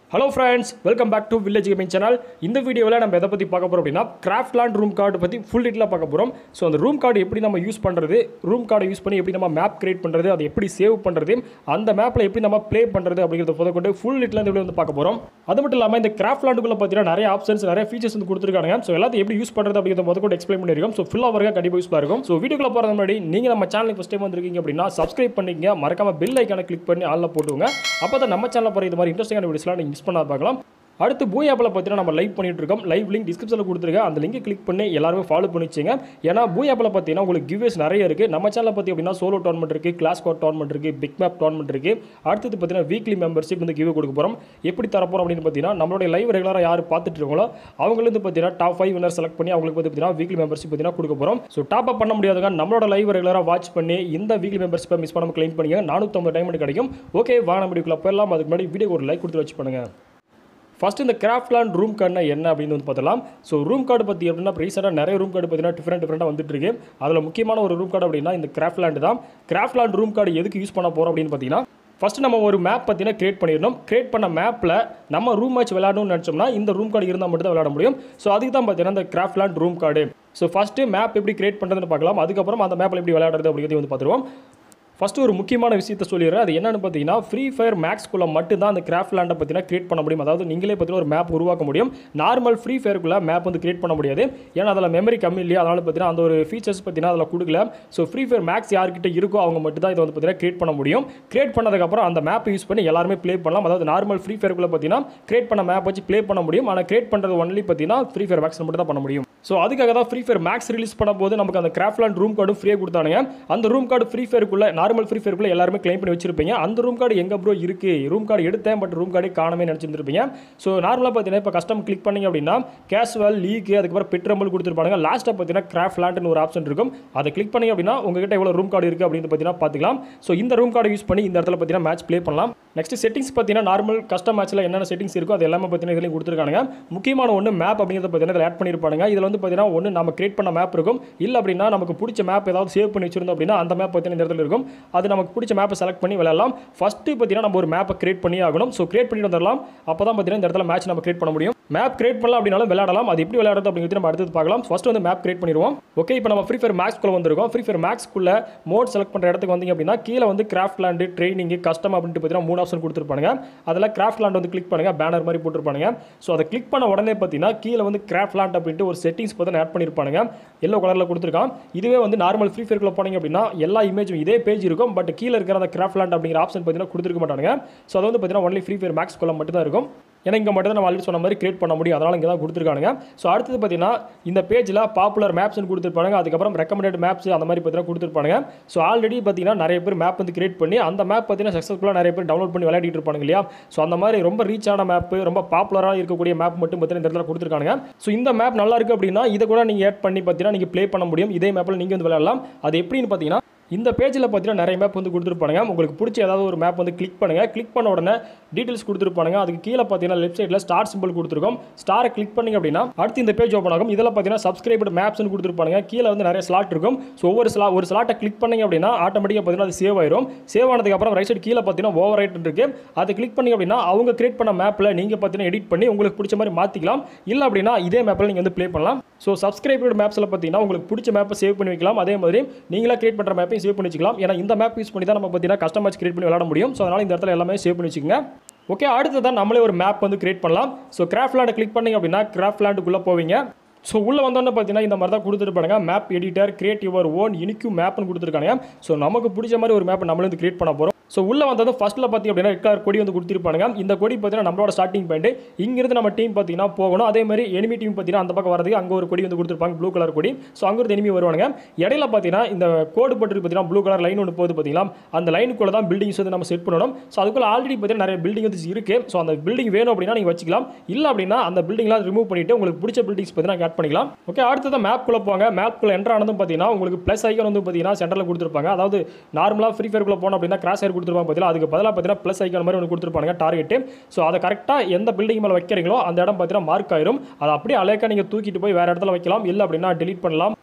Hello friends, welcome back to Village Gaming Channel. இந்த வீடியோவில் நம்ம எதை பற்றி பார்க்க போகிறோம் அப்படின்னா கிராஃப்ட்லேண்ட் ரூம் கார்டு பற்றி ஃபுல் டீட்டெயிலாக பார்க்க போகிறோம். ஸோ அந்த ரூம் கார்டு எப்படி நம்ம யூஸ் பண்ணுறது, ரூம் கார்டை யூஸ் பண்ணி எப்படி நம்ம மேப் கிரியேட் பண்ணுறது, அதை எப்படி சேவ் பண்ணுறது, அந்த மேப்பில் எப்படி நம்ம ப்ளே பண்ணுறது அப்படிங்கிறத கொண்டு ஃபுல் டீட்டெயிலாக இந்த வீடியோ வந்து பார்க்க போகிறோம். அது மட்டும் இல்லாமல் இந்த கிராஃப்ட்லேண்டுக்குள்ள பார்த்தீங்கன்னா நிறைய ஆப்ஷன்ஸ், நிறைய ஃபீச்சர்ஸ் வந்து கொடுத்துருக்காங்க. ஸோ எல்லாத்தையும் எப்படி யூஸ் பண்ணுறது அப்படிங்கிறத கொண்டு எக்ஸ்பிளைன் பண்ணியிருக்கோம். ஸோ ஃபுல்லாக வரைக்கும் கண்டிப்பாக யூஸ்ஃபுல்லாக இருக்கும். ஸோ வீடியோக்குள்ள போகிறது முன்னாடி நீங்கள் நம்ம சேனலுக்கு ஃபஸ்ட் டைம் வந்திருக்கீங்க அப்படின்னா சப்ஸ்கிரைப் பண்ணிக்கங்க, மறக்காம பெல் ஐக்கானை கிளிக் பண்ணி ஆளில் போட்டுங்க. அப்போ தான் நம்ம சேனலில் போகிற இது மாதிரி இன்ட்ரெஸ்டிங்கான வீடியோஸ்லாம் நீங்கள் மிஸ் பண்ணாத பார்க்கலாம். அடுத்து பூய் ஆப்பில் பார்த்தீங்கன்னா நம்ம லைவ் பண்ணிட்டு இருக்கோம். லைவ் லிங்க் டிஸ்கிரிப்ஷனில் கொடுத்துருக்கேன். அந்த லிங்கை கிளிக் பண்ணி எல்லாருமே ஃபாலோ பண்ணிச்சுங்க. ஏன்னா பூய் ஆப்பில் பார்த்தீங்கன்னா உங்களுக்கு கிவ்வேஸ் நிறைய இருக்குது. நம்ம சேனலில் பார்த்தி அப்படின்னா சோலோ டோர்னமெண்ட் இருக்குது, கிளாஸ் கோட் டோர்னமெண்ட் இருக்குது, பிக் மேப் டோர்னமெண்ட் இருக்குது. அடுத்தது பார்த்தீங்கன்னா வீக்லி மெம்பர்ஷிப் வந்து கிவ்வே கொடுக்க போகிறோம். எப்படி தரப்போகிறோம் அப்படின்னு பார்த்தீங்கன்னா நம்மளுடைய லைவ் ரெகுலராக யார் பார்த்துட்டு இருக்கோங்களோ அவங்களுக்கு பார்த்தீங்கன்னா டாப் 5 வினர் செலக்ட் பண்ணி அவங்களுக்கு வந்து பார்த்தீங்கன்னா வீக்லி மெம்பர்ஷிப் பார்த்தீங்கன்னா கொடுக்க போகிறோம். ஸோ டாப் அப் பண்ண முடியாதுங்க, நம்மளோட லைவ் ரெகுலராக வாட்ச் பண்ணி இந்த வீக்லி மெம்பர்ஷிப்பை மிஸ் பண்ணாமல் கிளைம் பண்ணிங்க. 450 டைமண்ட் கிடைக்கும். ஓகே, வாங்க வீடியோக்குள்ள போயிடலாம். அதுக்கு முன்னாடி வீடியோ ஒரு லைக் கொடுத்து வச்சு பண்ணுங்க. ஃபஸ்ட்டு இந்த கிராஃப்ட்லேண்ட் ரூம் கார்டுனா என்ன அப்படின்னு வந்து பார்த்தலாம். ஸோ ரூம் கார்டு பற்றி அப்படின்னா ரீசெண்டாக நிறைய ரூம் கார்டு பார்த்தீங்கன்னா டிஃப்ரெண்ட்டாக வந்துட்டு இருக்கு. அதில் முக்கியமான ஒரு ரூம் கார்டு அப்படின்னா இந்த கிராஃப்ட்லேண்ட் தான். கிராஃப்ட்லேண்ட் ரூம் கார்டு எதுக்கு யூஸ் பண்ண போகிறோம் அப்படின்னு பார்த்தீங்கன்னா ஃபஸ்ட்டு நம்ம ஒரு மேப் பார்த்தீங்கன்னா கிரியேட் பண்ணிடணும். கிரியேட் பண்ண மேப்பில் நம்ம ரூம் மேட்ச் விளையாடணும்னு நினச்சோம்னா இந்த ரூம் கார்டு இருந்தால் மட்டும் தான் விளையாட முடியும். ஸோ அதுக்கு தான் பார்த்தீங்கன்னா இந்த Craftland room card. So first map எப்படி கிரியேட் பண்ணுறதுன்னு பார்க்கலாம். அதுக்கப்புறம் அந்த மேப்பில் எப்படி விளையாடுறது அப்படிங்கிறத வந்து பார்த்துருவோம். ஃபஸ்ட்டு ஒரு முக்கியமான விஷயத்தை சொல்லிடுறேன். அது என்னென்னு பார்த்தீங்கன்னா ஃப்ரீ ஃபயர் மேக்ஸ்குள்ளே மட்டும் தான் அந்த கிராஃப்ட்லேண்டை பார்த்தீங்கன்னா கிரியேட் பண்ண முடியும். அதாவது நீங்களே பார்த்தீங்கன்னா ஒரு மேப் உருவாக்க முடியும். நார்மல் ஃப்ரீ ஃபயருக்குள்ளே மேப் வந்து கிரியேட் பண்ண முடியாது. ஏன்னா அதில் மெமரி கம்மி இல்லையா, அதனால் பார்த்தீங்கன்னா அந்த ஒரு ஃபீச்சர்ஸ் பார்த்தீங்கன்னா அதில் கொடுக்கல. ஸோ ஃப்ரீ ஃபயர் மேக்ஸ் யார்கிட்ட இருக்கோ அவங்க மட்டும் தான் இதை வந்து பார்த்தீங்கன்னா கிரியேட் பண்ண முடியும். கிரியேட் பண்ணதுக்கப்புறம் அந்த மேப் யூஸ் பண்ணி எல்லாருமே ப்ளே பண்ணலாம். அதாவது நார்மல் ஃப்ரீ ஃபயருக்குள்ளே பார்த்தீங்கன்னா கிரியேட் பண்ண மேப் வச்சு ப்ளே பண்ண முடியும். ஆனால் கிரியேட் பண்ணுறது ஒன்லி பார்த்தீங்கன்னா ஃப்ரீ ஃபயர் மேக்ஸ் மட்டும் தான் பண்ண முடியும். ஸோ அதுக்காக தான் ஃப்ரீ ஃபயர் மேக்ஸ் ரிலீஸ் பண்ணும்போது நமக்கு அந்த கிராஃப்ட்லேண்ட் ரூம் கார்டும் ஃப்ரீயாக கொடுத்தானுங்க. அந்த ரூம் கார்டு ஃப்ரீ ஃபயருக்குள்ளே நார்மல் ஃப்ரீ ஃபயருக்குள்ளே எல்லாருமே கிளைம் பண்ணி வச்சிருப்பீங்க. அந்த ரூம் கார்டு எங்கே ப்ரோ இருக்குது, ரூம் கார்டு எடுத்தேன் பட் ரூம் கார்டே காணாமே நினச்சிருப்பீங்க. ஸோ நார்மலாக பார்த்தீங்கன்னா இப்போ கஸ்டம் கிளிக் பண்ணிங்க அப்படின்னா கேஷுவல் லீக் அதுக்கப்புறம் பெட்ரம்பிள் கொடுத்துருப்பாங்க. லாஸ்ட்டாக பார்த்தீங்கன்னா கிராஃப்ட்லேண்ட்னு ஒரு ஆப்ஷன் இருக்கும். அதை கிளிக் பண்ணிங்க அப்படின்னா உங்ககிட்ட எவ்வளோ ரூம் கார்டு இருக்குது அப்படின்னு பார்த்தீங்கன்னா பார்த்துக்கலாம். ஸோ இந்த ரூம் கார்டு யூஸ் பண்ணி இந்த இடத்துல பார்த்தீங்கன்னா மேட்ச் ப்ளே பண்ணலாம். நெக்ஸ்ட் செட்டிங்ஸ் பார்த்தீங்கன்னா நார்மல் கஸ்டம் மேட்ச்சில் என்னென்ன செட்டிங்ஸ் இருக்கோ அது எல்லாமே பார்த்தீங்கன்னா இதில் கொடுத்துருக்காங்க. முக்கியமான ஒன்று மேப் அப்படிங்கிறத பார்த்தீங்கன்னா இதில் ஆட் பண்ணியிருப்பாங்க. இதில் வந்து பார்த்தீங்கன்னா ஒன்று நம்ம கிரியேட் பண்ண மேப் இருக்கும். இல்லை அப்படின்னா நமக்கு பிடிச்ச மேப் ஏதாவது சேவ் பண்ணி வச்சிருந்தோம் அப்படின்னா அந்த மேப் பார்த்தீங்கன்னா இந்த இடத்துல இருக்கும். அது நமக்கு பிடிச்ச மேப்பை செலக்ட் பண்ணி விளையாடலாம். ஃபஸ்ட்டு பார்த்தீங்கன்னா நம்ம ஒரு மேப்பை கிரியேட் பண்ணி ஆகணும். ஸோ கிரியேட் பண்ணிட்டு வந்துடலாம். அப்போ தான் பார்த்தீங்கன்னா இந்த இடத்துல மேட்ச் நம்ம கிரியேட் பண்ண முடியும். மேப் கிரியேட் பண்ணலாம் அப்படின்னாலும் விளையாடலாம். அது எப்படி விளையாடுறது அப்படிங்கிறது நம்ம அடுத்து பார்க்கலாம். ஃபர்ஸ்ட் வந்து மேப் கிரியேட் பண்ணிடுவோம். ஓகே, இப்போ நம்ம ஃப்ரீ ஃபயர் மேக்ஸ்க்குள்ள வந்திருக்கோம். ஃப்ரீ ஃபயர் மேக்ஸ்க்குள்ள மோட் செலக்ட் பண்ணுற இடத்துக்கு வந்தீங்க அப்படின்னா கீழே வந்து கிராஃப்ட்லேண்ட், ட்ரைனிங், கஸ்டம் அப்படின்ட்டு பார்த்தீங்கன்னா 3 ஆப்ஷன் கொடுத்துருப்பாங்க. அதில் கிராஃப்ட்லேண்ட் வந்து கிளிக் பண்ணுங்க, பேனர் மாதிரி போட்டுருப்பாங்க. ஸோ அதை கிளிக் பண்ண உடனே பார்த்தீங்கன்னா கீழே வந்து கிராஃப்ட்லேண்ட் அப்படின்ட்டு ஒரு செட்டிங்ஸ் பார்த்தீங்கன்னா ஆட் பண்ணியிருப்பாங்க. எல்லோ கலரில் கொடுத்துருக்கான். இதுவே வந்து நார்மல் ஃப்ரீ ஃபயர்க்குள்ள போனீங்க அப்படின்னா எல்லா இமேஜும் இதே பேஜ் இருக்கும். பட் கீழே இருக்கிற அந்த கிராஃப்ட்லேண்ட் அப்படிங்கிற ஆப்ஷன் பார்த்தீங்கன்னா கொடுத்துருக்க மாட்டாங்க. ஸோ அது வந்து பார்த்தீங்கன்னா ஒன்லி ஃப்ரீ ஃபயர் மேக்ஸ்க்குள்ள மட்டும் தான் இருக்கும். ஏன்னா இங்கே மட்டும் தான் நம்ம ஆல்ரெடி சொன்ன மாதிரி கிரியேட் பண்ண முடியும். அதனால் இங்கே தான் கொடுத்துருக்காங்க. ஸோ அடுத்தது பார்த்தீங்கன்னா இந்த பேஜில் பாப்புலர் மேப்ஸ்னு கொடுத்துருப்பாங்க. அதுக்கப்புறம் ரெக்கமெண்டட் மேப்ஸ் அந்த மாதிரி பார்த்தீங்கன்னா கொடுத்துருப்பாங்க. ஸோ ஆல்ரெடி பார்த்தீங்கன்னா நிறைய பேர் மேப் வந்து கிரியேட் பண்ணி அந்த மேப் பார்த்தீங்கன்னா சக்ஸஸ்ஃபுல்லாக நிறைய பேர் டவுன்லோட் பண்ணி விளையாடிட்டு இருப்பாங்க இல்லையா. ஸோ அந்த மாதிரி ரொம்ப ரீச் ஆன மேப், ரொம்ப பாப்புலராக இருக்கக்கூடிய மேப் மட்டும் பார்த்தீங்கன்னா இந்த இடத்துல கொடுத்துருக்காங்க. ஸோ இந்த மேப் நல்லா இருக்குது அப்படின்னா இதை கூட நீங்கள் ஆட் பண்ணி பார்த்தீங்கன்னா நீங்கள் ப்ளே பண்ண முடியும். இதே மேப்பில் நீங்கள் வந்து விளையாடலாம். அது எப்படின்னு பார்த்தீங்கன்னா இந்த பேஜில் பார்த்தீங்கன்னா நிறைய மேப் வந்து கொடுத்துருப்பாங்க. உங்களுக்கு பிடிச்ச ஏதாவது ஒரு மேப் வந்து கிளிக் பண்ணுங்கள். கிளிக் பண்ண உடனே டீட்டெயில்ஸ் கொடுத்துருப்பாங்க. அதுக்கு கீழே பார்த்தீங்கன்னா லெஃப்ட் சைடில் ஸ்டார் சிம்பிள் கொடுத்துருக்கோம். ஸ்டாரை கிளிக் பண்ணிங்க அப்படின்னா அடுத்து இந்த பேஜ் ஓப்பன் ஆகும். இதில் பார்த்தீங்கன்னா சப்ஸ்கிரைப்டு மேப்ஸ்னு கொடுத்துருப்பாங்க. கீழே வந்து நிறைய ஸ்லாட் இருக்கும். ஸோ ஒரு ஸ்லாட்டை கிளிக் பண்ணிங்க அப்படின்னா ஆட்டோமேட்டிக்காக பார்த்தீங்கன்னா அது சேவ் ஆயிரும். சேவ் ஆனதுக்கப்புறம் ரைட் சைடு கீழே பார்த்தீங்கன்னா ஓவர் ரைட் இருக்கு. அதை கிளிக் பண்ணிங்க அப்படின்னா அவங்க கிரியேட் பண்ண மேப்பில் நீங்கள் பார்த்தீங்கன்னா எடிட் பண்ணி உங்களுக்கு பிடிச்ச மாதிரி மாற்றிக்கலாம். இல்லை அப்படின்னா இதே மேப்பில் நீங்கள் வந்து ப்ளே பண்ணலாம். ஸோ சப்ஸ்கிரைப்டு மேப்ஸில் பார்த்தீங்கன்னா உங்களுக்கு பிடிச்ச மேப்பை சேவ் பண்ணி வைக்கலாம். அதே மாதிரி நீங்களா கிரியேட் பண்ணுற மேப்பையும் சேவ் பண்ணி வச்சுக்கலாம். ஏன்னா இந்த மேப் யூஸ் பண்ணி தான் நம்ம பார்த்தீங்கன்னா கஸ்டம் மேட்ச் கிரியேட் பண்ணி விளையாட முடியும். ஸோ அதனால் இந்த இடத்துல எல்லாமே சேவ் பண்ணி வச்சுக்கோங்க. ஓகே, அடுத்து தான் நம்மளே ஒரு மேப் வந்து கிரியேட் பண்ணலாம். ஸோ கிராஃப்ட்லேண்டை கிளிக் பண்ணிங்க அப்படின்னா கிராஃப்ட்லேண்டுக்குள்ளே போவீங்க. ஸோ உள்ளே வந்தோன்னு பார்த்தீங்கன்னா இந்த மாதிரி தான் கொடுத்துருப்பாங்க. Map editor, create your own unique மேப்னு கொடுத்துருக்காங்க. ஸோ நமக்கு பிடிச்ச மாதிரி ஒரு மேப்பை நம்மளே வந்து கிரியேட் பண்ண போகிறோம். ஸோ உள்ளே வந்தது ஃபஸ்ட்டில் பார்த்திங்க அப்படின்னா ரெட் கலர் கொடி வந்து கொடுத்துருப்பாங்க. இந்த கொடி பார்த்தீங்கன்னா நம்மளோட ஸ்டார்டிங் பாயிண்ட். இங்கிருந்து நம்ம டீம் பார்த்தீங்கன்னா போகணும். அதே மாதிரி எனிமி டீம் பார்த்தீங்கன்னா அந்த பக்கம் வரதுக்கு அங்கே ஒரு கொடி வந்து கொடுத்துருப்பாங்க, ப்ளூ கலர் கொடி. ஸோ அங்கே ஒரு எனிமி வருவாங்க. இடையில பார்த்தீங்கன்னா இந்த கோடு போட்டு பார்த்தீங்கன்னா ப்ளூ கலர் லைன் ஒன்று போகுது பார்த்தீங்களா, அந்த லைனுக்குள்ள தான் பில்டிங்ஸ் வந்து நம்ம செட் பண்ணணும். ஸோ அதுக்குள்ள ஆல்ரெடி பார்த்தீங்கன்னா நிறைய பில்டிங் வந்து இருக்குது. ஸோ அந்த பில்டிங் வேணும் அப்படின்னா நீங்கள் வச்சுக்கலாம். இல்லை அப்படின்னா அந்த பில்டிங்லாம் ரிமூவ் பண்ணிவிட்டு உங்களுக்கு பிடிச்ச பில்டிங்ஸ் பார்த்தீங்கன்னா ஆட் பண்ணிக்கலாம். ஓகே, அடுத்தது மேப்குள்ளே போங்க. மேப்குள்ளே என்ட்ரு ஆனதும் பார்த்தீங்கன்னா உங்களுக்கு ப்ளஸ் ஐக்கான் வந்து பார்த்தீங்கன்னா சென்டரில் கொடுத்துருப்பாங்க. அதாவது நார்மலாக ஃப்ரீ ஃபயருக்குள்ளே போனோம் அப்படின்னா கிராஸ் ஏர் கொடுத்துருப்பாங்க பார்த்தீங்கன்னா, அதுக்கு பதிலாக பார்த்தீங்கன்னா ப்ளஸ் ஐக்கான் மாதிரி ஒன்று கொடுத்துருப்பாங்க டார்கெட்டு. ஸோ அதை கரெக்டாக எந்த பில்டிங் மேலே வைக்கிறீங்களோ அந்த இடம் பார்த்தீங்கன்னா மார்க் ஆயிரும். அதை அப்படியே அலேக்கா நீங்கள் தூக்கிட்டு போய் வேறு இடத்துல வைக்கலாம். இல்லை அப்படின்னா டெலீட் பண்ணலாம்.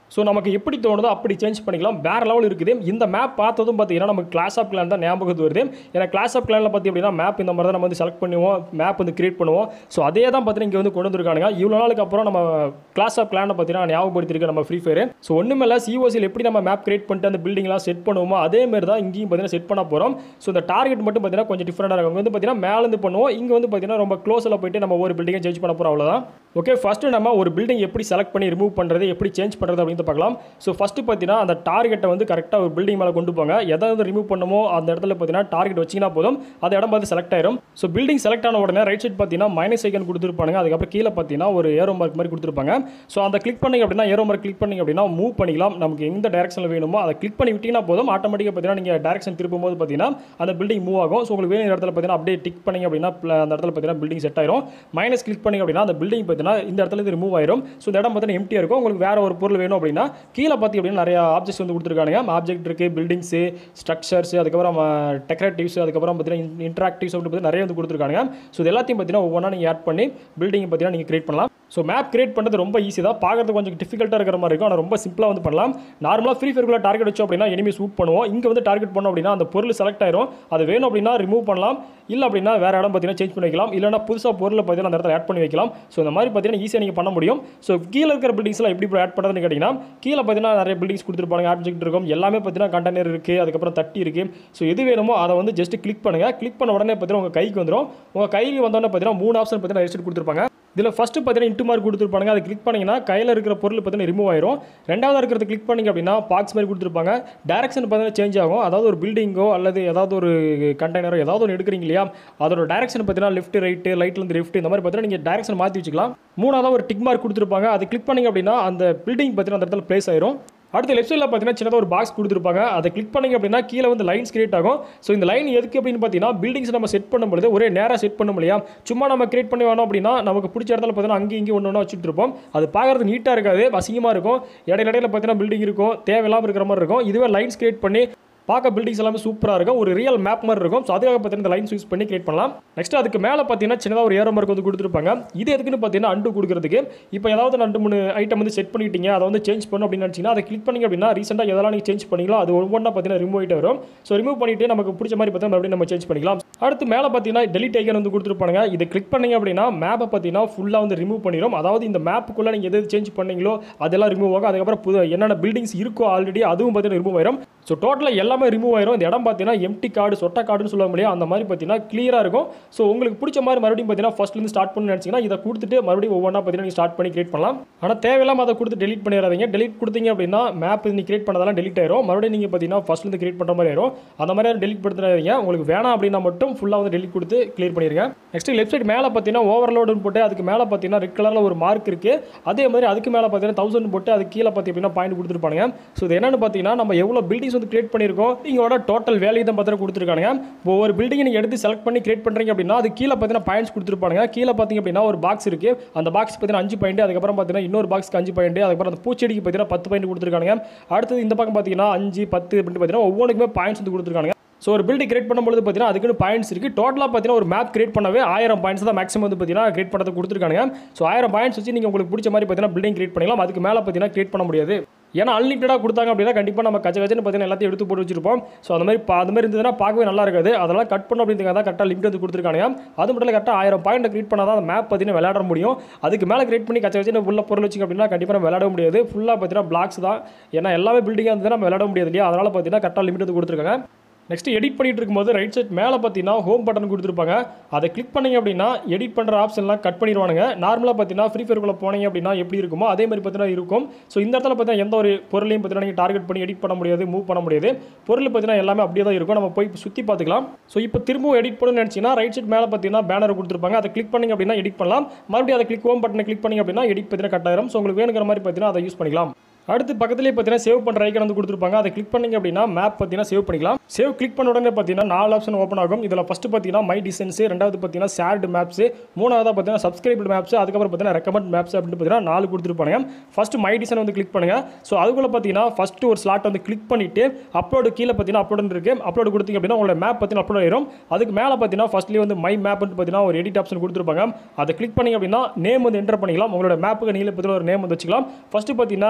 ஸோ நமக்கு எப்படி தோணுதோ அப்படி சேஞ்ச் பண்ணிக்கலாம். வேறு லெவல் இருக்குது. இந்த மேப் பார்த்ததும் பார்த்தீங்கன்னா நமக்கு கிளாஸ் ஆஃப் கிளான் தான் ஞாபகத்து வருது. ஏன்னா கிளாஸ் ஆஃப் கிளானில் பார்த்தி அப்படின்னா மேப் இந்த மாதிரி தான் நம்ம வந்து செலக்ட் பண்ணுவோம், மேப் வந்து கிரியேட் பண்ணுவோம். ஸோ அதே தான் பார்த்தீங்கன்னா இங்கே வந்து கொண்டு வந்துருக்காங்க. இவ்வளோ நாளுக்கு அப்புறம் நம்ம கிளாஸ் ஆஃப் கிளானை பார்த்தீங்கன்னா ஞாபகப்படுத்திருக்கு நம்ம ஃப்ரீ ஃபயர். ஸோ ஒன்றுமில்ல, சிஓசியில் எப்படி நம்ம மேப் கிரியேட் பண்ணிட்டு அந்த பில்டிங்லாம் செட் பண்ணுவோமோ அதே மாதிரி தான் இங்கேயும் பார்த்தீங்கன்னா செட் பண்ண போகிறோம். ஸோ இந்த டார்கெட் மட்டும் பார்த்தீங்கன்னா கொஞ்சம் டிஃப்ரெண்டாக இருக்கும். வந்து பார்த்தீங்கன்னா மேலேருந்து பண்ணுவோம், இங்கே வந்து பார்த்தீங்கன்னா ரொம்ப க்ளோஸில் போயிட்டு நம்ம ஒரு பில்டிங்கை சேஞ்ச் பண்ண போகிறோம், அவ்வளோதான். ஓகே, ஃபஸ்ட்டு நம்ம ஒரு பில்டிங் எப்படி செலக்ட் பண்ணி ரிமூவ் பண்ணுறது, எப்படி சேஞ்ச் பண்ணுறது அப்படின்னு பார்க்கலாம். ஸோ ஃபஸ்ட்டு பார்த்தீங்கன்னா அந்த டார்கெட்டை வந்து கரெக்டாக ஒரு பில்டிங் மேலே கொண்டு போங்க. எதாவது ரிமூவ் பண்ணுமோ அந்த இடத்துல பார்த்தீங்கன்னா டார்கெட் வச்சிங்கன்னா போதும், அந்த இடம் பார்த்து செலக்ட் ஆயிரும். ஸோ பில்டிங் செலக்ட் ஆன உடனே ரைட் சைட் பார்த்தீங்கன்னா மைனஸ் ஐக்கன் கொடுத்துருப்பாங்க. அதுக்கப்புறம் கீழே பார்த்தீங்கன்னா ஒரு ஏரோ மார்க் மாதிரி கொடுத்துருப்பாங்க. ஸோ அந்த கிளிக் பண்ணிங்க அப்படின்னா ஏரோ மார்க் கிளிக் பண்ணிங்க அப்படின்னா மூவ் பண்ணிக்கலாம். நமக்கு எந்த டேரக்ஷனில் வேணுமோ அதை கிளிக் பண்ணி விட்டீங்கன்னா போதும், ஆட்டோமேட்டிக்காக பார்த்தீங்கன்னா நீங்கள் டேரக்ஷன் திருப்பும் போது பார்த்தீங்கன்னா அந்த பில்டிங் மூவ் ஆகும். ஸோ உங்களுக்கு வேணும் இடத்துல பார்த்தீங்கன்னா அப்படியே டிக் பண்ணிங்க அப்படின்னா அந்த இடத்துல பார்த்தீங்கன்னா பில்டிங் செட் ஆயிரும். மைனஸ் கிளிக் பண்ணிங்க அப்படின்னா அந்த பில்டிங் பார்த்தீங்கன்னா இந்த இடத்துல இருந்து ரிமூவ் ஆயிரும். ஸோ இந்த இடம் பார்த்தீங்கன்னா எம்டியாக இருக்கும். உங்களுக்கு வேற ஒரு பொருள் வேணும் அப்படின்னா கீழே பார்த்தி அப்படின்னா நிறைய ஆப்ஜெக்ட்ஸ் வந்து கொடுத்துருக்காங்க. ஆப்ஜெக்ட் இருக்குது, பில்டிங்ஸு, ஸ்ட்ரக்சர்ஸ், அதுக்கப்புறம் டெக்கரேட்டிவ்ஸ், அதுக்கப்புறம் பார்த்தீங்கன்னா இன்ட்ராக்டிவ்ஸ் அப்படின்னு நிறைய வந்து கொடுத்துருக்காங்க. ஸோ இது எல்லாத்தையும் பார்த்தீங்கன்னா ஒவ்வொன்றா நீங்கள் ஆட் பண்ணி பில்டிங் பார்த்தீங்கன்னா நீங்கள் கிரியேட் பண்ணலாம். ஸோ மேப் கிரியேட் பண்ணுறது ரொம்ப ஈஸி தான், பார்க்கறது கொஞ்சம் டிஃபிகல்ட்டாக இருக்கிற மாதிரி இருக்கும், ஆனால் ரொம்ப சிம்பிளாக வந்து பண்ணலாம். நார்மலாக ஃப்ரீ ஃபயர்க்குள்ள டார்கெட் வச்சோம் அப்படின்னா எனிமி சூட் பண்ணுவோம். இங்கே வந்து டார்கெட் பண்ணோம் அப்படின்னா அந்த பொருள் செலக்ட் ஆயிரும். அது வேணும் அப்படின்னா ரிமூவ் பண்ணலாம், இல்லை அப்படின்னா வேறு இடம் பார்த்தீங்கன்னா சேஞ்ச் பண்ணி வைக்கலாம், இல்லைனா புதுசாக பொருளை பார்த்தீங்கன்னா அந்த இடத்துல ஆட் பண்ணி வைக்கலாம். ஸோ இந்த மாதிரி பார்த்தீங்கன்னா ஈஸியாக நீங்கள் பண்ண முடியும். ஸோ கீழே இருக்கிற பில்டிங்ஸ்லாம் எப்படி ஆட் பண்ணுறதுன்னு கேட்டிங்கன்னா கீழே பார்த்தீங்கன்னா நிறைய பில்டிங்ஸ் கொடுத்துருப்பாங்க, ஆப்ஜெக்ட் இருக்கும், எல்லாமே பார்த்தீங்கன்னா கண்டெய்னர் இருக்குது, அதுக்கப்புறம் தட்டி இருக்குது. ஸோ எது வேணுமோ அதை வந்து ஜஸ்ட் கிளிக் பண்ணுங்கள். கிளிக் பண்ண உடனே பார்த்தீங்கன்னா உங்கள் கைக்கு வந்துடும். உங்கள் கைக்கு வந்தோடனே பார்த்தீங்கன்னா 3 ஆப்ஷன் பார்த்தீங்கன்னா ரெஜிஸ்டர் கொடுத்துருப்பாங்க. இதில் ஃபஸ்ட்டு பார்த்தீங்கன்னா இன்ட்டு மார்க் கொடுத்துருப்பாங்க. அதை கிளிக் பண்ணிங்கன்னா கையில் இருக்கிற பொருள் பார்த்தீங்கன்னா ரிமூவ் ஆயிரும். ரெண்டாவது இருக்கிறத கிளிக் பண்ணிங்க அப்படின்னா பாக்ஸ் மாதிரி கொடுத்துருப்பாங்க. டேரக்ஷன் பார்த்தீங்கன்னா சேஞ்ச் ஆகும். அதாவது ஒரு பில்டிங்கோ அல்லது ஏதாவது ஒரு கண்டெய்னரோ ஏதாவது ஒன்று எடுக்கிறீங்க இல்லையா, அதோட டேரக்ஷன் பார்த்தீங்கன்னா லெஃப்ட் ரைட்டு, ரைட்லேருந்து லெஃப்ட், இந்த மாதிரி பார்த்தீங்கன்னா நீங்கள் டேரக்ஷன் மாற்றி வச்சுக்கலாம். மூணாவது ஒரு டிக் மார்க் கொடுத்துருப்பாங்க. அதை கிளிக் பண்ணிங்க அப்படின்னா அந்த பில்டிங் பார்த்தீங்கன்னா அந்த இடத்துல பிளேஸ் ஆயிரும். அடுத்த லெஃப்ட் சைடில் பார்த்தீங்கன்னா சின்னதாக ஒரு பாக்ஸ் கொடுத்துருப்பாங்க. அதை கிளிக் பண்ணிங்க அப்படின்னா கீழே வந்து லைன்ஸ் கிரியேட் ஆகும். ஸோ இந்த லைன் எதுக்கு அப்படின்னு பார்த்தீங்கன்னா பில்டிங்ஸ் நம்ம செட் பண்ணும்போது ஒரே நேராக செட் பண்ண முடியாது. சும்மா நம்ம கிரியேட் பண்ணி வேணும் அப்படின்னா நமக்கு பிடிச்ச இடத்துல பார்த்தீங்கன்னா அங்கேயும் இங்கே ஒன்று வச்சுட்டு இருப்போம். அது பார்க்கறது நீட்டாக இருக்காது, அசிங்கமாக இருக்கும். இடையில பார்த்தீங்கன்னா பில்டிங் இருக்கும், தேவையில்லாமல் இருக்கிற மாதிரி இருக்கும். இதுவே லைன்ஸ் கிரியேட் பண்ணி பார்க்க பில்டிங்ஸ் எல்லாமே சூப்பராக இருக்கும், ஒரு ரியல் மேப் மாதிரி இருக்கும். ஸோ அதுக்காக பார்த்தீங்கன்னா இந்த லைன்ஸ் யூஸ் பண்ணி கிரியேட் பண்ணலாம். நெக்ஸ்ட் அதுக்கு மேலே பார்த்தீங்கன்னா சின்னதாக ஒரு ஏரோ மார்க் வந்து கொடுத்துருப்பாங்க. இது எதுக்குன்னு பார்த்தீங்கன்னா அண்டு கொடுக்குறதுக்கு. இப்போ ஏதாவது 2-3 ஐட்டம் வந்து செட் பண்ணிட்டீங்க, அதை வந்து சேஞ்ச் பண்ணணும் அப்படின்னு நினச்சிங்கன்னா அதை கிளிக் பண்ணிங்க அப்படின்னா ரீசெண்டாக எதெல்லாம் நீங்கள் சேஞ்ச் பண்ணிக்கலாம் அது ஒவ்வொன்றா பார்த்தீங்கன்னா ரிமூவ் ஆகிட்டு வரும். ஸோ ரிமூவ் பண்ணிவிட்டு நமக்கு பிடிச்ச மாதிரி பார்த்தீங்கன்னா மறுபடியும் நம்ம சேஞ்ச் பண்ணிக்கலாம். அடுத்து மேலே பார்த்தீங்கன்னா டெலிட் ஐக்கன் வந்து கொடுத்துருப்பாங்க. இதை கிளிக் பண்ணிங்க அப்படின்னா மேப்பை பார்த்தீங்கன்னா ஃபுல்லாக வந்து ரிமூவ் பண்ணிடும். அதாவது இந்த மேப்புக்குள்ளே நீங்கள் எது சேஞ்ச் பண்ணீங்களோ அதெல்லாம் ரிமூவ் ஆகும். அதுக்கப்புறம் என்னென்ன பில்டிங்ஸ் இருக்கோ ஆல்ரெடி அதுவும் பார்த்தீங்கன்னா ரிமூவ் ஆயிரும். ஸோ டோட்டலாக எல்லாமே ரிமூவ் ஆயிரும். இந்த இடம் பார்த்தீங்கன்னா எம்டி கார்டு, சொட்ட கார்டுன்னு சொல்ல முடியாது, அந்த மாதிரி பார்த்தீங்கன்னா கிளியராக இருக்கும். ஸோ உங்களுக்கு பிடிச்ச மாதிரி மறுபடியும் பார்த்தீங்கன்னா ஃபர்ஸ்ட்லேருந்து ஸ்டார்ட் பண்ணணும்னு நினச்சிங்கன்னா இதை கொடுத்துட்டு மறுபடியும் ஒவ்வொன்றா பார்த்தீங்கன்னா நீங்கள் ஸ்டார்ட் பண்ணி கிரியேட் பண்ணலாம். ஆனால் தேவையில்லாமல் அதை கொடுத்து டெலிட் பண்ணிடாதீங்க. டெலிட் கொடுத்தீங்க அப்படின்னா மேப் நீங்கள் கிரியேட் பண்ணதெல்லாம் டெலிட் ஆயிரும். மறுபடியும் நீங்கள் பார்த்தீங்கன்னா ஃபர்ஸ்ட்லேருந்து கிரியேட் பண்ணுற மாதிரி ஆயிரும். அந்த மாதிரி டெலிட் படுத்துறாதீங்க. உங்களுக்கு வேணாம் அப்படின்னா மட்டும் ஃபுல்லாக வந்து டெலிட் கொடுத்து கிளியர் பண்ணிடுங்க. நெக்ஸ்ட் லெஃப்ட் சைட் மேலே பார்த்தீங்கன்னா ஓவர்லோடுன்னு போட்டு அதுக்கு மேலே பார்த்தீங்கன்னா ரெட் கலரில் ஒரு மார்க் இருக்குது. அதே மாதிரி அதுக்கு மேலே பார்த்தீங்கன்னா 1000 போட்டு அது கீழே பார்த்தீங்கன்னா பாயிண்ட் கொடுத்துருப்பாங்க. ஸோ இது என்னென்னு பார்த்தீங்கன்னா நம்ம எவ்வளோ பில்டிங்ஸ் வந்து கிரியேட் பண்ணியிருக்கோம் இங்கோட டோட்டல் வேல்யூ தான் பார்த்தீங்கன்னா கொடுத்துருக்காங்க. ஒவ்வொரு பில்டிங்கை நீங்கள் எடுத்து செலக்ட் பண்ணி கிரியேட் பண்ணுறீங்க அப்படின்னா அது கீழே பார்த்தீங்கன்னா பாயிண்ட்ஸ் கொடுத்துருப்பாங்க. கீழே பார்த்தீங்க அப்படின்னா ஒரு பாக்ஸ் இருக்குது. அந்த பாக்ஸ் பார்த்தீங்கன்னா 5 பாயிண்ட், அதுக்கப்புறம் பார்த்தீங்கன்னா இன்னொரு பாக்ஸ்க்கு 5 பாயிண்ட், அதுக்கப்புறம் அந்த பூச்செடிக்கு பார்த்தீங்கன்னா 10 பாயிண்ட் கொடுத்துருக்காங்க. அடுத்தது இந்த பக்கம் பார்த்தீங்கன்னா 5, 10 அப்படின்னு பார்த்தீங்கன்னா ஒவ்வொன்றுக்குமே பாயிண்ட்ஸ் வந்து கொடுத்துருக்காங்க. ஸோ ஒரு பில்டிங் கிரியேட் பண்ணும்போது பார்த்தீங்கன்னா அதுக்குன்னு பாயிண்ட்ஸ் இருக்குது. டோட்டலாக பார்த்தீங்கன்னா ஒரு மேப் கிரியேட் பண்ணவே 1000 பாயிண்ட்ஸ் தான் மேக்ஸிமம் வந்து பார்த்தீங்கன்னா கிரியேட் பண்ணுறது கொடுத்துருக்காங்க. ஸோ 1000 பாயிண்ட்ஸ் வச்சு நீங்கள் உங்களுக்கு பிடிச்ச மாதிரி பார்த்தீங்கன்னா பில்டிங் கிரியேட் பண்ணலாம். அதுக்கு மேலே பார்த்தீங்கன்னா கிரியேட் பண்ண முடியாது. ஏன்னா அன்லிமிட்டடாக கொடுத்தாங்க அப்படின்னா கண்டிப்பாக நம்ம கச்சன்னு பார்த்தீங்கன்னா எல்லாத்தையும் எடுத்து போட்டு வச்சிருப்போம். ஸோ அந்த மாதிரி இருந்ததுன்னா பார்க்கவே நல்லா இருக்காது. அதெல்லாம் கட் பண்ணணும் அப்படிங்கிறத கரெக்டாக லிமிட் வந்து கொடுத்துருக்காங்க. அது மட்டும் இல்லை, கரெக்டாக 1000 பாயிண்ட் கிரியேட் பண்ணால் தான் அந்த மேப் பார்த்தீங்கன்னா விளையாட முடியும். அதுக்கு மேலே கிரியேட் பண்ணி கச்சன்னு உள்ள பொருள் வச்சிங்க அப்படின்னா கண்டிப்பாக நம்ம விளையாட முடியாது. ஃபுல்லாக பார்த்தீங்கன்னா பிளாக்ஸ் தான். ஏன்னா எல்லாமே பில்டிங்காக இருந்தது நம்ம விளையாட முடியாது இல்லையா, அதனால் பார்த்தீங்கன்னா கரெக்டாக லிமிட் வந்து கொடுத்துருக்காங்க. நெக்ஸ்ட் எடிட் பண்ணிட்டு இருக்கும்போது ரைட் சைட் மேலே பார்த்தீங்கன்னா ஹோம் பட்டன் கொடுத்துருப்பாங்க. அதை கிளிக் பண்ணிங்க அப்படின்னா எடிட் பண்ணுற ஆப்ஷன்லாம் கட் பண்ணிடுவானுங்க. நார்மலாக பார்த்தீங்கன்னா ஃப்ரீ ஃபயருக்குள்ளே போனீங்க அப்படின்னா எப்படி இருக்குமோ அதே மாதிரி பார்த்தீங்கன்னா இருக்கும். ஸோ இந்த இடத்துல பார்த்தீங்கன்னா எந்த ஒரு பொருளையும் பார்த்தீங்கன்னா நீங்கள் டார்கெட் பண்ணி எடிட் பண்ண முடியாது, மூவ் பண்ண முடியாது. பொருள் பார்த்தீங்கன்னா எல்லாமே அப்படியே தான் இருக்கும். நம்ம போய் சுற்றி பார்த்துக்கலாம். ஸோ இப்போ திரும்பவும் எடிட் பண்ணணும்னு நினச்சிங்கன்னா ரைட் சைட் மேலே பார்த்தீங்கன்னா பேனர் கொடுத்துருப்பாங்க. அதை கிளிக் பண்ணிங்க அப்படின்னா எடிட் பண்ணலாம். மறுபடியும் அதை ஹோம் பட்டனை கிளிக் பண்ணிங்க அப்படின்னா எடிட் பார்த்தீங்கன்னா கட் ஆயிரும். ஸோ உங்களுக்கு வேணுங்கிற மாதிரி பார்த்தீங்கன்னா அதை யூஸ் பண்ணிக்கலாம். அடுத்து பக்கத்துலேயே பார்த்தீங்கன்னா சேவ் பண்ணுற ஐக்கன் வந்து கொடுத்துருப்பாங்க. அதை கிளிக் பண்ணிங்க அப்படின்னா மேப் பார்த்தீங்கன்னா சேவ் பண்ணிக்கலாம். சேவ் கிளிக் பண்ண உடனே பார்த்தீங்கன்னா 4 ஆப்ஷன் ஓப்பன் ஆகும். இதில் ஃபஸ்ட்டு பார்த்தீங்கன்னா மை டிசைன்ஸ், ரெண்டாவது பார்த்தீங்கன்னா ஷேர்டு மேப்ஸ், மூணாவது பார்த்தீங்கன்னா சப்ஸ்கிரைப்டு மேப்ஸ், அதுக்கப்புறம் பார்த்தீங்கன்னா ரெக்கமெண்ட் மேப்ஸ் அப்படின்னு பார்த்தீங்கன்னா 4 கொடுத்துருப்பாங்க. ஃபஸ்ட்டு மை டிசைன் வந்து கிளிக் பண்ணுங்கள். ஸோ அதுக்குள்ளே பார்த்தீங்கன்னா ஃபஸ்ட்டு ஒரு ஸ்லாட் வந்து கிளிக் பண்ணிவிட்டு அப்லோடு கீழே பார்த்தீங்கன்னா அப்லோடு இருக்குது. அப்லோடு கொடுத்தீங்க அப்படின்னா உங்களோட மேப் பார்த்தீங்கன்னா அப்லோட் ஆயிரும். அதுக்கு மேலே பார்த்தீங்கன்னா ஃபஸ்ட்லேயே வந்து மை மேப் பார்த்தீங்கன்னா ஒரு எடிட் ஆப்ஷன் கொடுத்துருப்பாங்க. அதை கிளிக் பண்ணிங்க அப்படின்னா நேம் வந்து என்டர் பண்ணிக்கலாம். உங்களோட மேப்புக்கு நீங்களே பார்த்தீங்கன்னா ஒரு நேம் வந்து வச்சுக்கலாம். ஃபஸ்ட்டு பார்த்தீங்கன்னா ஃபயர்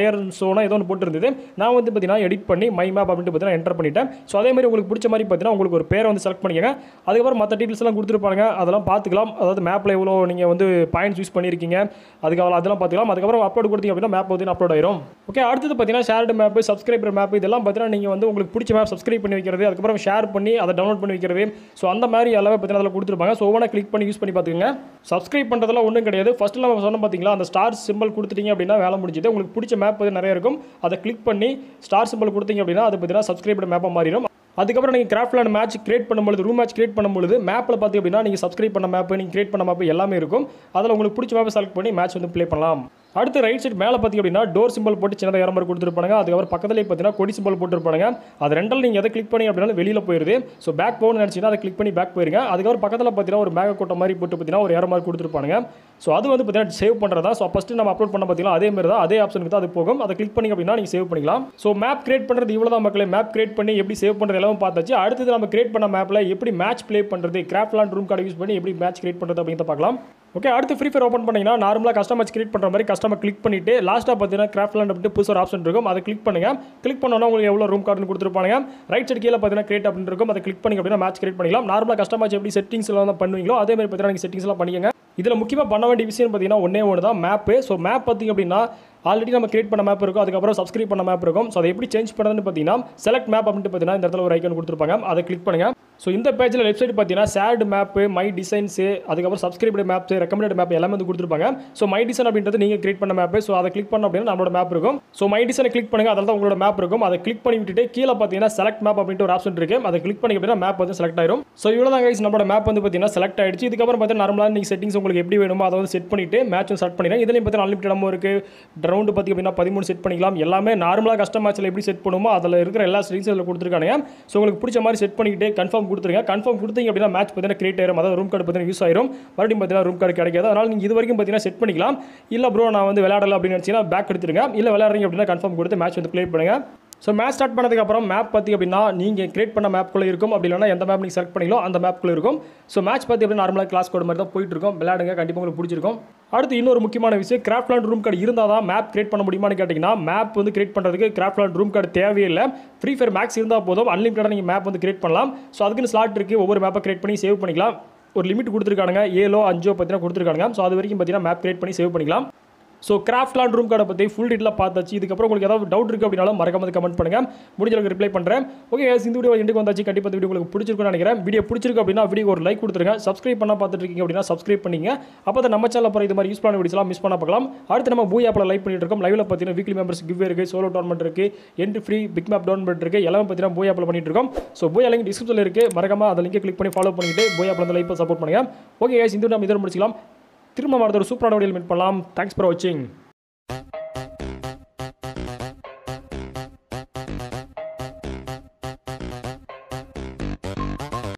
பிளேயர் ஷோனா ஏதோ ஒன்று போட்டுருந்தது. நான் வந்து பார்த்தீங்கன்னா எடிட் பண்ணி மை மேப் அப்படின்ட்டு பார்த்தீங்கன்னா என்டர் பண்ணிட்டேன். ஸோ அதே மாதிரி உங்களுக்கு பிடிச்ச மாதிரி பார்த்தீங்கன்னா உங்களுக்கு ஒரு பேரை வந்து செலக்ட் பண்ணிக்கங்க. அதுக்கப்புறம் மற்ற டீட்டெயில்ஸ் எல்லாம் கொடுத்துருப்பாங்க, அதெல்லாம் பார்த்துக்கலாம். அதாவது மேப்பில் எவ்வளோ நீங்கள் வந்து பாயிண்ட்ஸ் யூஸ் பண்ணியிருக்கீங்க அதெல்லாம் பார்த்துக்கலாம். அதுக்கப்புறம் அப்லோட் கொடுத்தீங்க அப்படின்னா மேப் வந்து அப்லோட் ஆயிரும். ஓகே, அடுத்தது பார்த்தீங்கன்னா ஷேர்டு மேப், சப்ஸ்கிரைபர் மேப், இதெல்லாம் பார்த்தீங்கன்னா நீங்கள் வந்து உங்களுக்கு பிடிச்ச மேப் சப்ஸ்கிரைப் பண்ணி வைக்கிறது, அதுக்கப்புறம் ஷேர் பண்ணி அதை டவுன்லோட் பண்ணி வைக்கிறது. ஸோ அந்த மாதிரி எல்லாமே பார்த்தீங்கன்னா அதில் கொடுத்துருப்பாங்க. ஸோ ஒவ்வொன்றா கிளிக் பண்ணி யூஸ் பண்ணி பார்த்துக்கங்க. சப்ஸ்கிரைப் பண்ணுறதுலாம் ஒன்றும் கிடையாது. ஃபஸ்ட்டில் நம்ம சொன்ன பார்த்தீங்களா, அந்த ஸ்டார் சிம்பிள் கொடுத்துட்டீங்க அப்படின்னா வேலை முடிஞ்சுது. உங்களுக்கு பிடிச்ச மேப் வந்து நிறைய இருக்கும், அதை கிளிக் பண்ணி ஸ்டார் சிம்பிள் கொடுத்தீங்க அப்படின்னா அது பார்த்தீங்கன்னா சப்ஸ்கிரைபர் மேப்பாக மாறிடும். அதுக்கப்புறம் நீங்கள் கிராஃப்ட்லாண்ட் மேட்ச் கிரியேட் பண்ணும்போது, ரூம் மேட்ச் கிரியேட் பண்ணும்போது மேப்பில் பார்த்து அப்படின்னா நீங்கள் சப்ஸ்கிரைப் பண்ண மேப், நீங்கள் கிரியேட் பண்ண மேப் எல்லாமே இருக்கும். அதில் உங்களுக்கு பிடிச்ச மேப்பை செலக்ட் பண்ணி மேட்ச் வந்து ப்ளே பண்ணலாம். அடுத்து ரைட் சைடு மேலே பார்த்திங்க அப்படின்னா டோர் சிம்பிள் போட்டு சின்னதாக ஏற மாதிரி கொடுத்துருப்பாங்க. அதுக்கப்புறம் பக்கத்துலேயே பார்த்தீங்கன்னா கொடி சிம்பிள் போட்டுருப்பாங்க. அது ரெண்டில் நீங்கள் எதை கிளிக் பண்ணி அப்படின்னா வெளியில் போயிருது. ஸோ பேக் போகணும்னு நினச்சிங்கன்னா அதை கிளிக் பண்ணி பேக் போயிருங்க. அதுக்கப்புறம் பக்கத்தில் பார்த்தீங்கன்னா ஒரு மேக கோட்டை மாதிரி போட்டு பார்த்தீங்கன்னா ஒரு ஏற மாதிரி கொடுத்துருப்பாங்க. ஸோ அது வந்து பார்த்தீங்கன்னா சேவ் பண்ணுறதா. ஸோ ஃபஸ்ட்டு நம்ம அப்லோட் பண்ண பார்த்தீங்கன்னா அதே மாதிரி தான், அதே ஆப்ஷனுக்கு தான் அது போகும். அதை கிளிக் பண்ணி அப்படின்னா நீங்கள் சேவ் பண்ணிக்கலாம். ஸோ மேப் கிரியேட் பண்ணுறது இவ்வளோ தான் மக்களே. மேப் கிரியேட் பண்ணி எப்படி சேவ் பண்ணுறது எல்லாமே பார்த்தாச்சு. அடுத்தது நம்ம கிரியேட் பண்ண மேப்பில் எப்படி மேட்ச் ப்ளே பண்ணுறது, கிராஃப்ட்லாண்ட் ரூம் கார்டு யூஸ் பண்ணி எப்படி மேட்ச் கிரியேட் பண்ணுறது அப்படிங்கிறத பார்க்கலாம். ஓகே, அடுத்து ஃப்ரீ ஃபயர் ஓப்பன் பண்ணிங்கன்னா நார்மலாக கஸ்டமர் கிரியேட் பண்ணுற மாதிரி கஸ்டமர் கிளிக் பண்ணிவிட்டு லாஸ்ட்டாக பார்த்தீங்கன்னா கிராஃப்ட்லாண்ட் அப்படின்ட்டு புதுசு ஒரு ஆப்ஷன் இருக்கும், அதை கிளிக் பண்ணுங்கள். கிளிக் பண்ணோன்னா உங்களுக்கு எவ்வளோ ரூம் கார்டுன்னு கொடுத்துருப்பாங்க. ரைட் சைடு கீழே பார்த்தீங்கன்னா கிரியேட் அப்படின்னு இருக்கும், அதை கிளிக் பண்ணி அப்படின்னா மேட்ச் கிரியேட் பண்ணிக்கலாம். நார்மலாக கஸ்டமர் எப்படி செட்டிங்ஸ் எல்லாம் பண்ணுவீங்களோ அதே மாதிரி பார்த்தீங்கன்னா நீங்கள் செட்டிங்ஸ் எல்லாம் பண்ணிக்கங்க. இதில் முக்கியமாக பண்ண வேண்டிய விஷயம் பார்த்தீங்கன்னா ஒன்றே ஒன்று தான், மேப்பு. ஸோ மேப் பார்த்திங்க அப்படின்னா ஆல்ரெடி நம்ம கிரியேட் பண்ண மேப் இருக்கும், அதுக்கப்புறம் சப்ஸ்கிரைப் பண்ண மேப் இருக்கும். ஸோ அதை எப்படி சேஞ்ச் பண்ணுறதுன்னு பார்த்தீங்கன்னா செலக்ட் மேப் அப்படின்ட்டு பார்த்தீங்கன்னா இந்த இடத்துல ஒரு ஐக்கன் கொடுத்துருப்பாங்க, அதை கிளிக் பண்ணுங்கள். ஸோ இந்த பேஜில் லெஃப்ட் சைடு பார்த்தீங்கன்னா ஷேர்டு மேப்பு, மை டிசைன்ஸு, அதுக்கப்புறம் சப்ஸ்கிரைப்டு மேப்ஸ், ரெக்கமெண்டட் மேப் எல்லாமே வந்து கொடுத்துருப்பாங்க. ஸோ மை டிசைன் அப்படின்றது நீங்கள் கிரியேட் பண்ண மேப்பு. ஸோ அதை கிளிக் பண்ண அப்படின்னா நம்மளோட மேப் இருக்கும். ஸோ மை டிசைனை கிளிக் பண்ணுங்கள், அதில் தான் உங்களோட மேப் இருக்கும். அதை கிளிக் பண்ணி விட்டுட்டு கீழே பார்த்தீங்கன்னா செலக்ட் மேப் அப்படின்ட்டு ஒரு ஆப்ஷன் இருக்குது, அதை கிளிக் பண்ணி அப்படின்னா மேப் வந்து செலக்ட் ஆயிரும். ஸோ இவ்வளோ தான் கைஸ், நம்மளோட மேப் வந்து பார்த்தீங்கன்னா செலக்ட் ஆயிடுச்சு. இதுக்கப்புறம் பார்த்தீங்கன்னா நார்மலாக நீங்கள் செட்டிங்ஸ் உங்களுக்கு எப்படி வேணுமோ அதை வந்து செட் பண்ணிட்டு மேட்சும் செட் பண்ணிடுறேன். இதுலையும் பார்த்தீங்கன்னா அன்லிமிட்டட் இருக்குது. ரவுண்டு பார்த்திங்க அப்படின்னா 13 செட் பண்ணிக்கலாம். எல்லாமே நார்மலாக கஸ்டம் மேட்ச்சில் எப்படி செட் பண்ணுமோ அதில் இருக்கிற எல்லா செட்டிங்ஸும் அதில் கொடுத்துருக்காங்க. ஸோ உங்களுக்கு பிடிச்ச மாதிரி செட் பண்ணிக்கிட்டு கன்ஃபார்ம் கொடுத்துருங்க. கன்ஃபார்ம் கொடுத்தீங்க அப்படின்னா மேட்ச் பார்த்தீங்கன்னா கிரியேட் ஆயிரும், அதாவது ரூம் கார்டு பார்த்தீங்கன்னா யூஸ் ஆயிரும். மறுபடியும் பார்த்தீங்கன்னா ரூம் கார்டு கிடைக்காது. அதனால் நீங்கள் இது வரைக்கும் பார்த்தீங்கன்னா செட் பண்ணிக்கலாம். இல்லை ப்ரோ நான் வந்து விளையாடல அப்படின்னு நினச்சிங்கன்னா பேக் எடுத்துருங்க. இல்லை விளையாடுறீங்க அப்படின்னா கன்ஃபார்ம் கொடுத்து மேட்ச் வந்து ப்ளே பண்ணுங்க. ஸோ மேட்ச் ஸ்டார்ட் பண்ணதுக்கப்புறம் மேப் பார்த்திங்க அப்படின்னா நீங்கள் கிரியேட் பண்ண மேப்குள்ளே இருக்கும், அப்படி இல்லைனா எந்த மேப் நீங்கள் செலக்ட் பண்ணிங்களோ அந்த மேப்குள்ளே இருக்கும். ஸோ மேட்ச் பார்த்து அப்படின்னா நார்மலாக கிளாஸ் கோட் மாதிரி தான் போயிட்டு இருக்கும். விளையாடுங்க, கண்டிப்பாக உங்களுக்கு பிடிச்சிருக்கும். அடுத்து இன்னொரு முக்கியமான விஷயம், கிராஃப்ட்லாண்ட் ரூம் கார்டு இருந்தால் தான் மேப் கிரியேட் பண்ண முடியுமான்னு கேட்டிங்கன்னா மேப் வந்து கிரியேட் பண்ணுறதுக்கு கிராஃப்ட்லாண்ட் ரூம் கார்டு தேவையில்லை. ஃப்ரீ ஃபயர் மேக்ஸ் இருந்தால் போதும், அன்லிமிட்டடாக நீங்கள் மேப் வந்து கிரியேட் பண்ணலாம். ஸோ அதுக்குன்னு ஸ்லாட் இருக்குது, ஒவ்வொரு மேப்பை கிரியேட் பண்ணி சேவ் பண்ணிக்கலாம். ஒரு லிமிட் கொடுத்துருக்காங்க, 7 5 பார்த்தீங்கன்னா கொடுத்துருக்காங்க. ஸோ அது வரைக்கும் பார்த்தீங்கன்னா மேப் கிரியேட் பண்ணி சேவ் பண்ணிக்கலாம். ஸோ கிராஃப்ட்லாண்ட் ரூம் கார்டை பற்றி ஃபுல் டீட்டெயிலாக பார்த்தாச்சு. இதுக்கப்புறம் உங்களுக்கு ஏதாவது டவுட் இருக்குது அப்படின்னாலும் மறக்காம கமெண்ட் பண்ணுங்கள், முடிஞ்ச அளவுக்கு ரிப்ளை பண்ணுறேன். ஓகே, இந்த வீடியோ எண்டுக்கு வந்தாச்சு. கண்டிப்பாக இந்த வீடியோ உங்களுக்கு பிடிச்சிருக்குன்னு நினைக்கிறேன். வீடியோ பிடிச்சிருக்கு அப்படின்னா வீடியோ ஒரு லைக் கொடுத்துருங்க. சப்ஸ்கிரைப் பண்ணால் பார்த்துட்டு இருக்கீங்க அப்படின்னா சப்ஸ்கிரைப் பண்ணிங்க. அப்போ தான் நம்ம சேனல் அப்புறம் இது மாதிரி யூஸ் பண்ண வீடியோஸ்லாம் மிஸ் பண்ண பார்க்கலாம். அடுத்து நம்ம பூய் ஆப்பில் லைக் பண்ணிட்டு இருக்கோம். லைவில் பார்த்தீங்கன்னா வீக்லி மெம்பர்ஸ் கிவ் இருக்குது, சோலோ டோர்னமெண்ட் இருக்குது, entry free, big map tournament இருக்குது, எல்லாமே பார்த்தீங்கன்னா பூய் ஆப்பில் பண்ணிட்டு இருக்கோம். ஸோ பூய் லிங்க் டிஸ்கிரிப்ஷனில் இருக்குது, மறக்காம அந்த லிங்கை கிளிக் பண்ணி ஃபாலோ பண்ணிட்டு பூய் ஆப்பில் வந்து லைஃப் சப்போர்ட் பண்ணுங்கள். ஓகே, இந்த வீடியோ நம்ம இதோட முடிச்சிக்கலாம். திரும்ப மறந்து ஒரு சூப்பரான வீடியோ மீட் பண்ணலாம். தேங்க்ஸ் ஃபார் வாட்சிங்.